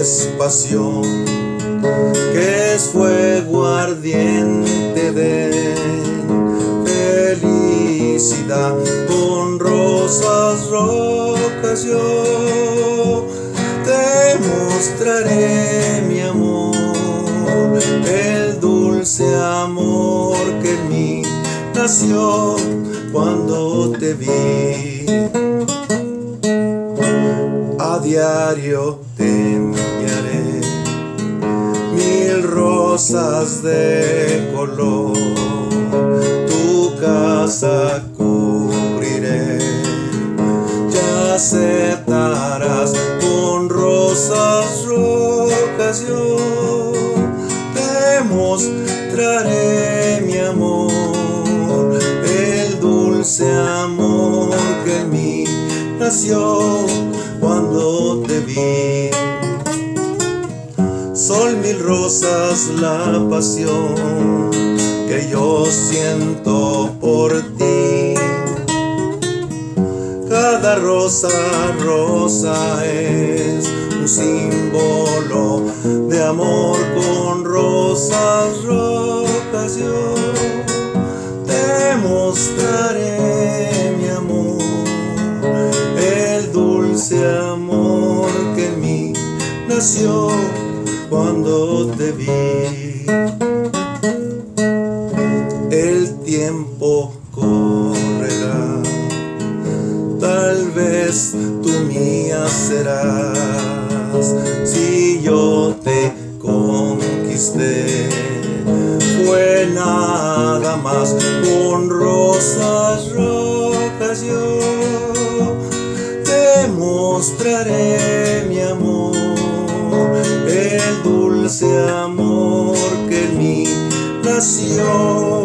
es pasión, que es fuego ardiente de felicidad. Con rosas rocas yo te mostraré mi amor, el dulce amor que en mí nació cuando te vi. A diario te enviaré 1000 rosas de color, tu casa cubriré, ya aceptarás. Con rosas rojas yo te mostraré mi amor, el dulce amor que en mí nació cuando te vi. Son 1000 rosas la pasión que yo siento por ti. Cada rosa, rosa es un símbolo de amor. Con rosas rojas yo te mostraré mi amor, el dulce amor que en mí nació cuando te vi. El tiempo correrá, tal vez tú mía serás. Si yo te conquisté, fue nada más. Con rosas rojas yo te mostraré mi amor, el dulce amor que en mí nació